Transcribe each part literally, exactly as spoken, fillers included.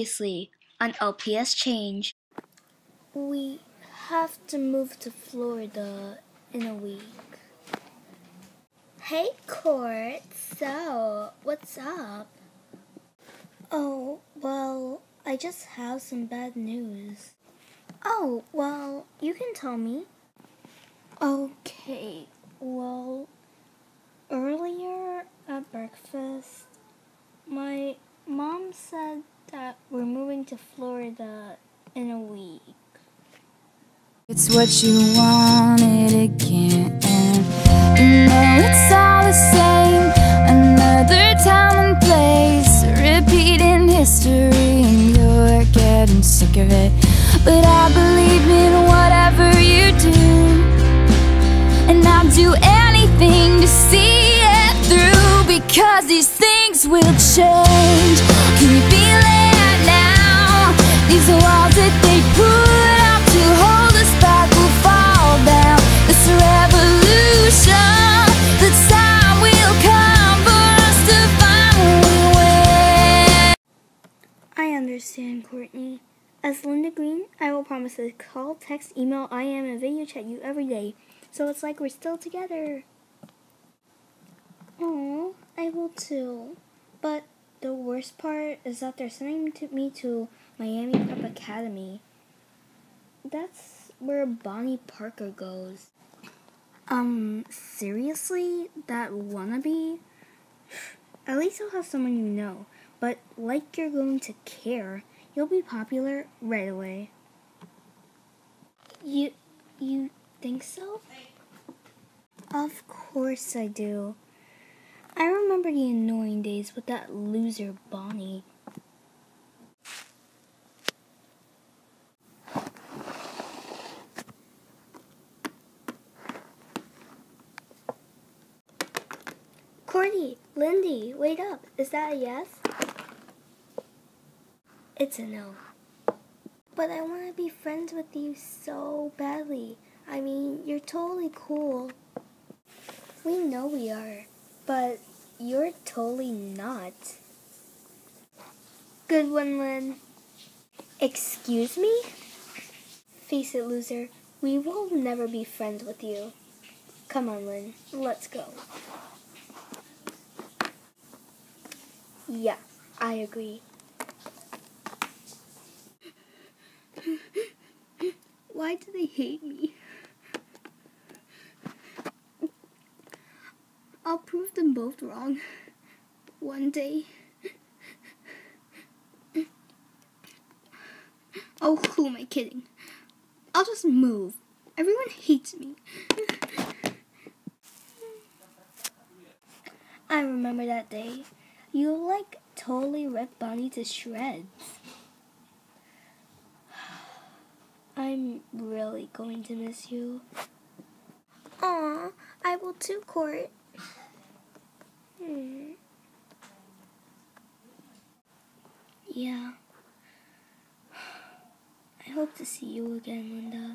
Previously on L P S Change. We have to move to Florida in a week. Hey, Court. So, what's up? Oh, well, I just have some bad news. Oh, well, you can tell me. Okay, well, earlier at breakfast, my mom said that we're moving to Florida in a week. It's what you wanted, it can't end. You know it's all the same. Another time and place, repeating history, and you're getting sick of it. But I believe in whatever you do, and I'll do anything to see it through, because these things will change. Can you feel it now? These walls that they put up to hold us back will fall down. This revolution, the time will come for us to finally win. I understand, Courtney. As Linda Green, I will promise to call, text, email, I M, and video chat you every day, so it's like we're still together. Aww, I will too. But the worst part is that they're sending to me to Miami Prep Academy. That's where Bonnie Parker goes. Um, seriously? That wannabe? At least you'll have someone you know. But like you're going to care, you'll be popular right away. You, you think so? Of course I do. I remember the annoying days with that loser Bonnie. Cordy, Lindy, wait up. Is that a yes? It's a no. But I want to be friends with you so badly. I mean, you're totally cool. We know we are, but you're totally not. Good one, Lynn. Excuse me? Face it, loser. We will never be friends with you. Come on, Lynn. Let's go. Yeah, I agree. Why do they hate me? I'll prove them both wrong. One day. Oh, who am I kidding? I'll just move. Everyone hates me. I remember that day. You, like, totally ripped Bonnie to shreds. I'm really going to miss you. Aw, I will too, Court. Hmm. Yeah. I hope to see you again, Linda.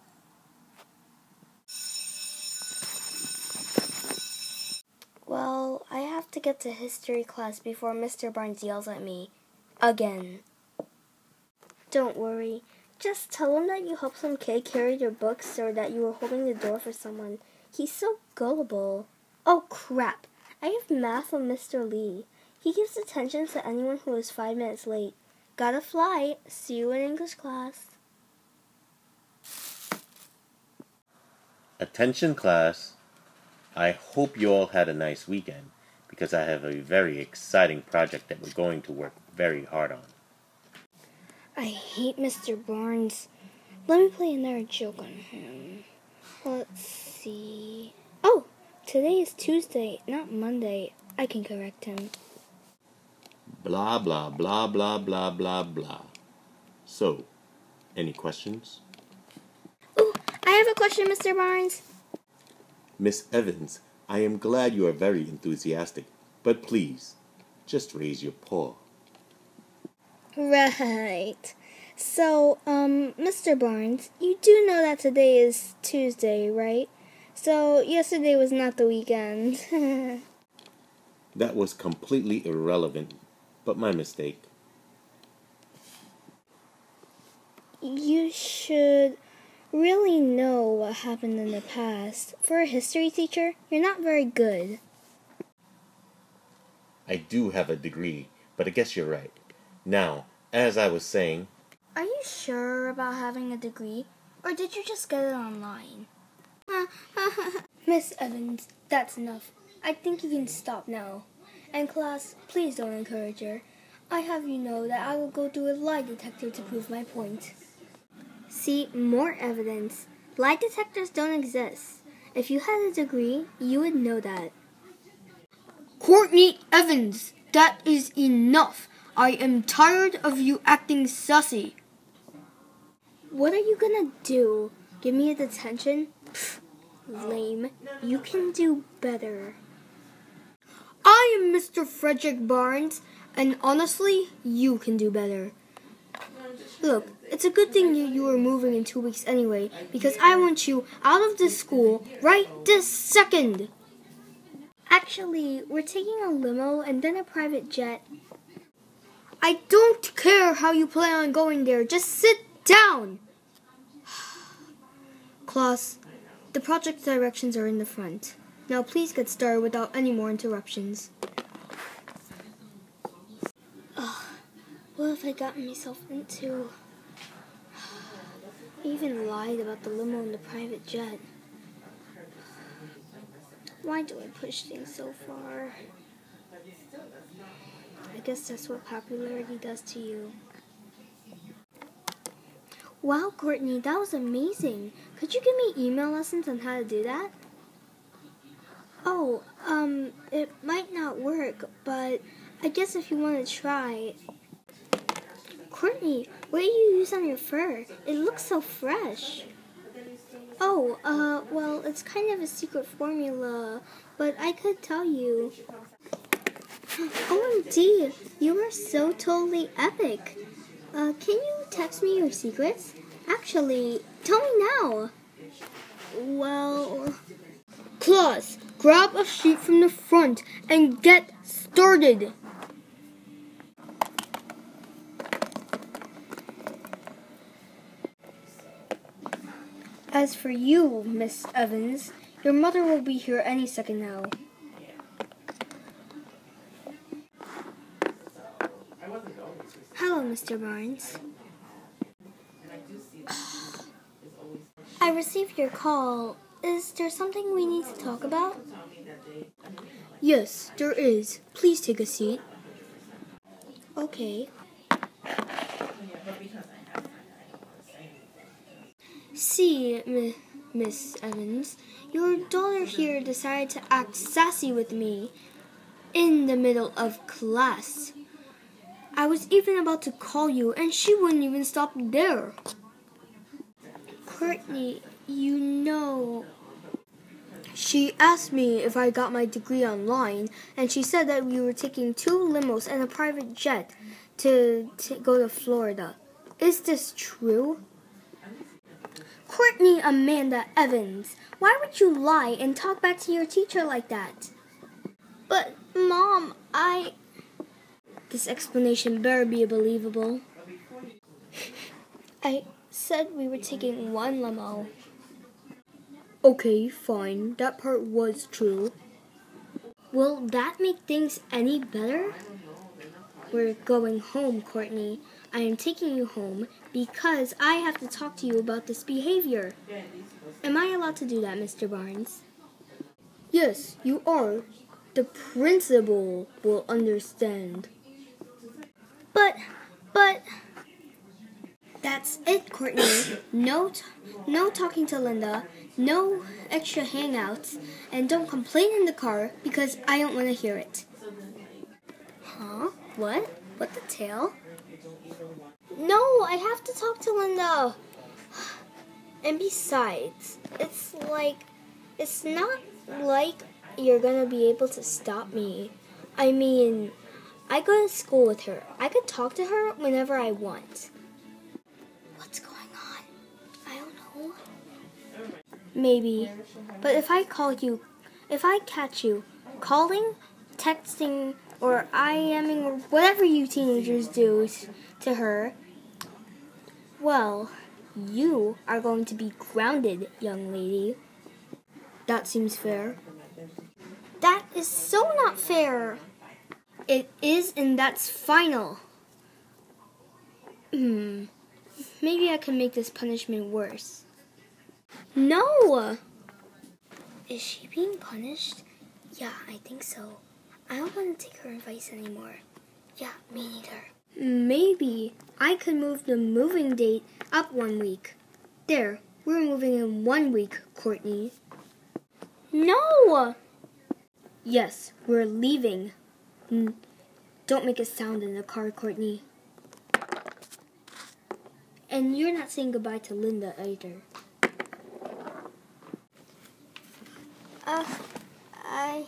Well, I have to get to history class before Mister Barnes yells at me. Again. Don't worry. Just tell him that you helped some kid carry their books or that you were holding the door for someone. He's so gullible. Oh, crap. I have math from Mister Lee. He gives attention to anyone who is five minutes late. Gotta fly. See you in English class. Attention class. I hope you all had a nice weekend, because I have a very exciting project that we're going to work very hard on. I hate Mister Barnes. Let me play another joke on him. Let's see. Oh, today is Tuesday, not Monday. I can correct him. Blah, blah, blah, blah, blah, blah, blah. So, any questions? Ooh, I have a question, Mister Barnes. Miss Evans, I am glad you are very enthusiastic, but please, just raise your paw. Right. So, um, Mister Barnes, you do know that today is Tuesday, right? So, yesterday was not the weekend. That was completely irrelevant, but my mistake. You should really know what happened in the past. For a history teacher, you're not very good. I do have a degree, but I guess you're right. Now, as I was saying... Are you sure about having a degree? Or did you just get it online? Miss Evans, that's enough. I think you can stop now. And class, please don't encourage her. I have you know that I will go through a lie detector to prove my point. See, more evidence. Lie detectors don't exist. If you had a degree, you would know that. Courtney Evans, that is enough. I am tired of you acting sassy. What are you gonna do? Give me a detention? Pfft, lame. You can do better. I am Mister Frederick Barnes, and honestly, you can do better. Look, it's a good thing you, you are moving in two weeks anyway, because I want you out of this school right this second. Actually, we're taking a limo and then a private jet. I don't care how you plan on going there. Just sit down. Class, the project directions are in the front. Now please get started without any more interruptions. Ugh, what have I gotten myself into? I even lied about the limo and the private jet. Why do I push things so far? I guess that's what popularity does to you. Wow, Courtney, that was amazing. Could you give me email lessons on how to do that? Oh, um, it might not work, but I guess if you want to try. Courtney, what do you use on your fur? It looks so fresh. Oh, uh, well, it's kind of a secret formula, but I could tell you. O M G, you are so totally epic. Uh, can you text me your secrets? Actually, tell me now. Well... Class, grab a sheet from the front and get started. As for you, Miss Evans, your mother will be here any second now. Hello, Mister Barnes. I received your call. Is there something we need to talk about? Yes, there is. Please take a seat. Okay. See, M- Miss Evans, your daughter here decided to act sassy with me in the middle of class. I was even about to call you, and she wouldn't even stop there. Courtney, you know... She asked me if I got my degree online, and she said that we were taking two limos and a private jet to, to go to Florida. Is this true? Courtney Amanda Evans, why would you lie and talk back to your teacher like that? But, Mom, I... This explanation better be believable. I said we were taking one limo. Okay, fine. That part was true. Will that make things any better? We're going home, Courtney. I am taking you home because I have to talk to you about this behavior. Am I allowed to do that, Mister Barnes? Yes, you are. The principal will understand. But, but... That's it, Courtney. No, t- no talking to Linda. No extra hangouts, and don't complain in the car because I don't want to hear it. Huh? What? What the tail? No, I have to talk to Linda. And besides, it's like, it's not like you're gonna be able to stop me. I mean, I go to school with her. I could talk to her whenever I want. What's going on? I don't know. Maybe. But if I call you, if I catch you calling, texting, or IMing, or whatever you teenagers do to her, Well, you are going to be grounded, young lady. That seems fair. That is so not fair. It is, and that's final. Hmm. Maybe I can make this punishment worse. No! Is she being punished? Yeah, I think so. I don't want to take her advice anymore. Yeah, me neither. Maybe I could move the moving date up one week. There, we're moving in one week, Courtney. No! Yes, we're leaving. Mm, don't make a sound in the car, Courtney. And you're not saying goodbye to Linda either. Uh, I...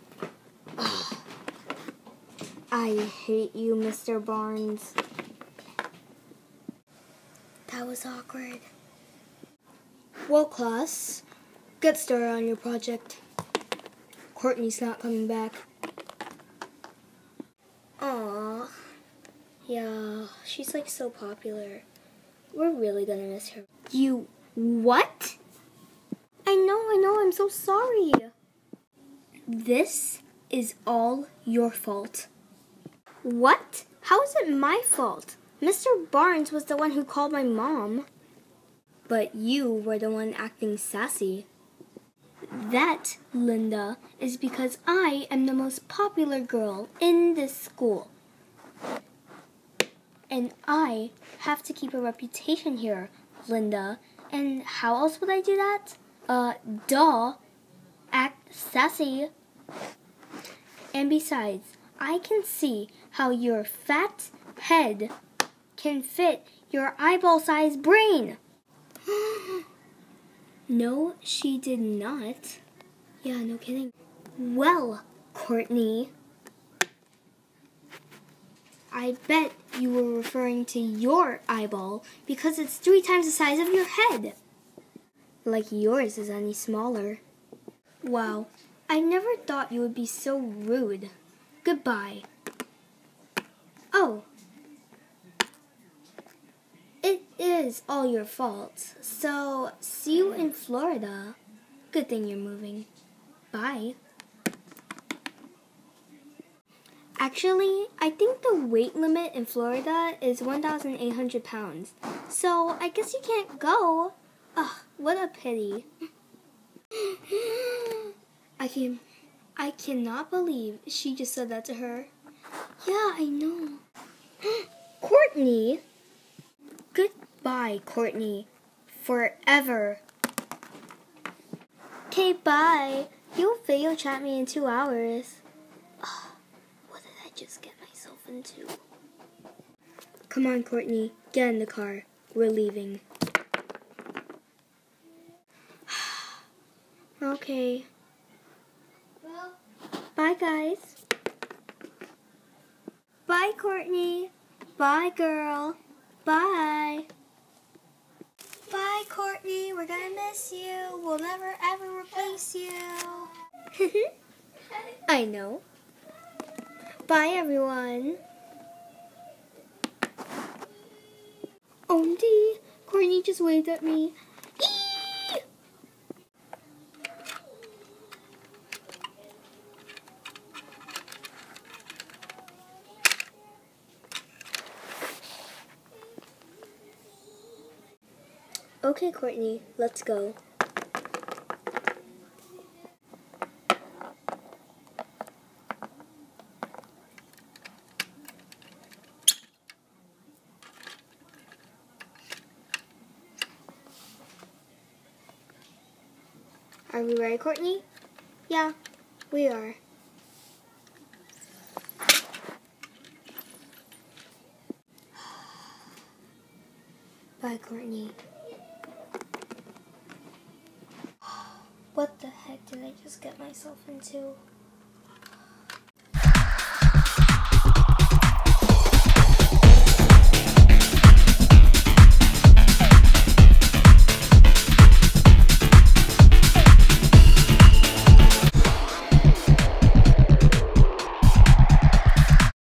I hate you, Mister Barnes. That was awkward. Well, class, get started on your project. Courtney's not coming back. Aww. Yeah, she's like so popular. We're really gonna miss her. You what? I know, I know, I'm so sorry. This is all your fault. What? How is it my fault? Mister Barnes was the one who called my mom. But you were the one acting sassy. That, Linda, is because I am the most popular girl in this school. And I have to keep a reputation here, Linda. And how else would I do that? Uh, duh. Act sassy. And besides, I can see how your fat head can fit your eyeball-sized brain. No, she did not. Yeah, no kidding. Well, Courtney, I bet you were referring to your eyeball because it's three times the size of your head. Like yours is any smaller. Wow, I never thought you would be so rude. Goodbye. Oh. It is all your fault. So, see you in Florida. Good thing you're moving. Bye. Actually, I think the weight limit in Florida is one thousand eight hundred pounds. So, I guess you can't go. Ugh, what a pity. I can, I cannot believe she just said that to her. Yeah, I know. Courtney! Goodbye, Courtney. Forever. Okay, bye. You'll video chat me in two hours. Oh, what did I just get myself into? Come on, Courtney. Get in the car. We're leaving. Okay. Well, bye, guys. Bye, Courtney. Bye, girl. Bye. Bye, Courtney. We're gonna miss you. We'll never ever replace you. I know. Bye, everyone. O M G, Courtney just waved at me. Eee! Okay, Courtney, let's go. Are we ready, Courtney? Yeah, we are. Bye, Courtney. What the heck did I just get myself into?